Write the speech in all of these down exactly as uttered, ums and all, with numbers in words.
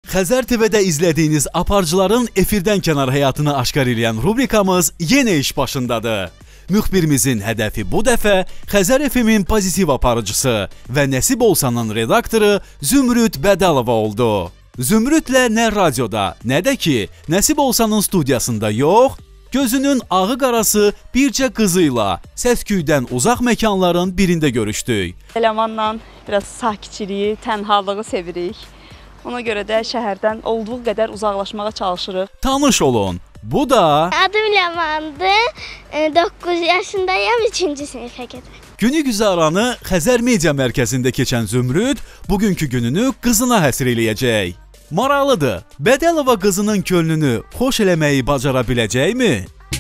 Xəzər T V-də izlədiyiniz aparıcıların efirdən kənar həyatını aşkar edən rubrikamız yenə iş başındadır. Müxbirimizin hədəfi bu dəfə Xəzər F M-in pozitiv aparıcısı və Nəsib Olsanın redaktoru Zümrüd Bədəlova oldu. Zümrüdlə nə radioda, nə də ki, Nəsib Olsanın studiyasında yox, gözünün ağı qarası bircə qızı ilə səs-küydən uzaq məkanların birində görüşdük. Ləmanla biraz sakitçiliyi, tənhalığı sevirik. Ona görə də şəhərdən olduğu qədər uzaqlaşmağa çalışırıq. Tanış olun. Bu da... Adım Ləmandır. doqquz yaşındayım, üçüncü sinifə gedirəm. Günü güzaranı Xəzər Media Mərkəzində keçən Zümrüd bugünkü gününü qızına həsr eləyəcək. Maraqlıdır. Bədəlova qızının könlünü xoş eləməyi bacara biləcəkmi?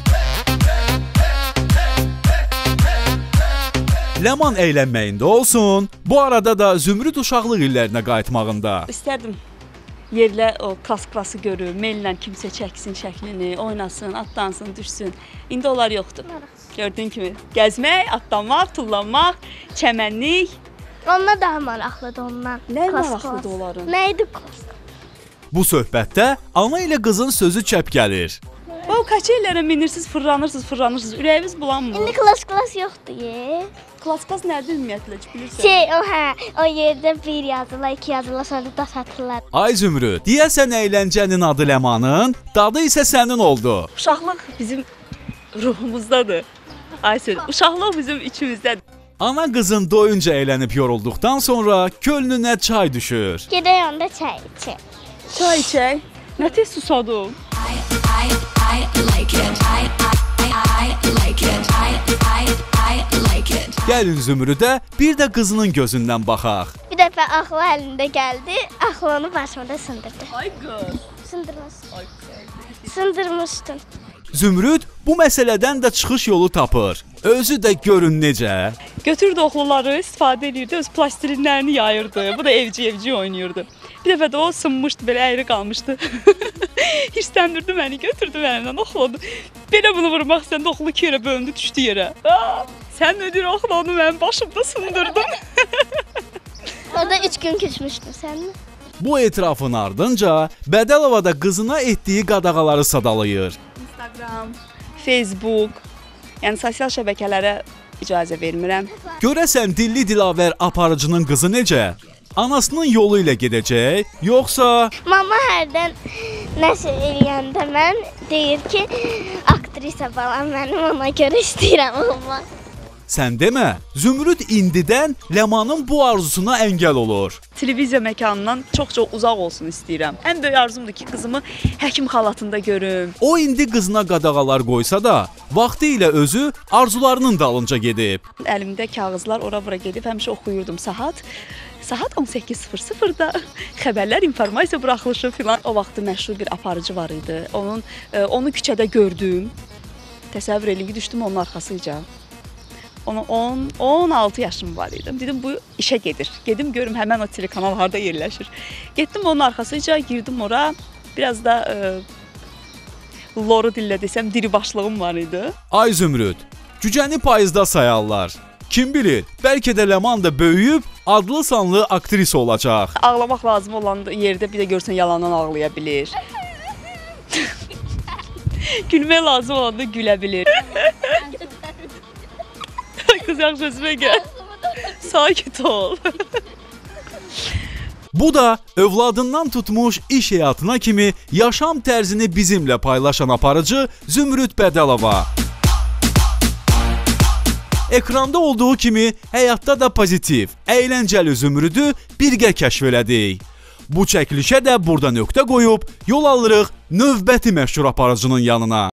Ləman əylənməyində olsun, bu arada da Zümrüd uşaqlıq illərinə qayıtmağında. İstərdim yerlə o klas-klası görür, maillə kimsə çəksin şəklini, oynasın, atlansın, düşsün. İndi onlar yoxdur. Gördüyün kimi gəzmək, atlamaq, tullanmaq, çəmənlik. Onlar daha maraqlıdır ondan. Nə maraqlıdır onların? Nə idi klas? Bu söhbətdə ana ilə qızın sözü çəp gəlir. O kaçellərə minirsiniz, fırlanırsınız, fırlanırsınız. Ürəyiniz bulanmır. İndi klas-klas yoxdur ye. Klas-klas nədir ümumiyyətlə, bilirsən? Şey, o hə, o yerdə bir yazılar, iki yazılar, sonra daş atırlar. Ay Zümrüd, deyəsən əyləncənin adı Ləmanın, dadı isə sənin oldu. Uşaqlıq bizim ruhumuzdadır. Ay söz, uşaqlıq bizim içimizdədir. Ana qızın doyunca əylənib yorulduqdan sonra könlünə çay düşür. Gedək onda çay içək. Çay içək. Nə tez susadım. Gəlin Zümrüdə bir də qızının gözündən baxaq. Bir dəfə axlı əlində gəldi, axlı onu başımda sındırdı. Ay qız. Sındırmışsın. Sındırmışdın. Zümrüd bu məsələdən də çıxış yolu tapır. Özü də görün necə. Götürdü oxluları, istifadə edirdi, öz plastilinlərini yayırdı. Bu da evci-evci oynayırdı. Bir dəfə də o sınmışdı, belə əyri qalmışdı. Hirsləndirdi məni, götürdü mənimdən, oxladı. Belə bunu vurmaq istəndə oxlu iki yerə bölündü, düşdü yerə. Aa, sən ödür oxlanı mənim başımda sındırdın. Orada üç gün keçmişdin sən mi? Bu etirafın ardınca Bədəlova da qızına etdiyi qadağaları sadalayır. Instagram, Facebook, yəni sosial şəbəkələrə icazə vermirəm. Görəsən Dilli Dilavər aparıcının qızı necə? Anasının yolu ilə gedəcək, yoxsa... Mama hərdən nəsə eləyəndə mən deyir ki, aktrisa balam mənim, ona görə istəyirəm olmaq. Sən demə, Zümrüd indidən Ləmanın bu arzusuna əngəl olur. Televiziya məkanından çox-çox uzaq olsun istəyirəm. Ən böyük arzumdur ki, qızımı həkim xalatında görüm. O indi qızına qadağalar qoysa da, vaxtı ilə özü arzularının dalınca gedib. Əlimdə kağızlar ora-bura gedib, həmişə oxuyurdum saat. Saat on səkkiz sıfır sıfırda xəbərlər, informasiya buraxılışı filan. O vaxtı məşhur bir aparıcı var idi. Onun, onu küçədə gördüm. Təsəvvür edin ki, düşdüm onun arxasıca. Onun on on altı yaşım var idi. Dedim bu işə gedir. Gedim görüm həmən o telekanal harda yerləşir. Getdim onun arxasıca, girdim ora. Biraz da e, loru dillə desəm diri başlığım var idi. Ay Zümrüd, cücəni payızda sayarlar. Kim bilir, bəlkə də Ləman da böyüyüb adlı sanlı aktrisa olacaq. Ağlamaq lazım olan yerdə bir də görsən yalandan ağlaya bilir. Gülmək lazım olanda gülə bilir. Qız yaxşı sözümə gəl. Sakit ol. Bu da övladından tutmuş iş həyatına kimi yaşam tərzini bizimlə paylaşan aparıcı Zümrüd Bədəlova. Ekranda olduğu kimi həyatda da pozitiv, əyləncəli Zümrüdü birgə kəşf elədik. Bu çəkilişə də burada nöqtə qoyub yol alırıq növbəti məşhur aparıcının yanına.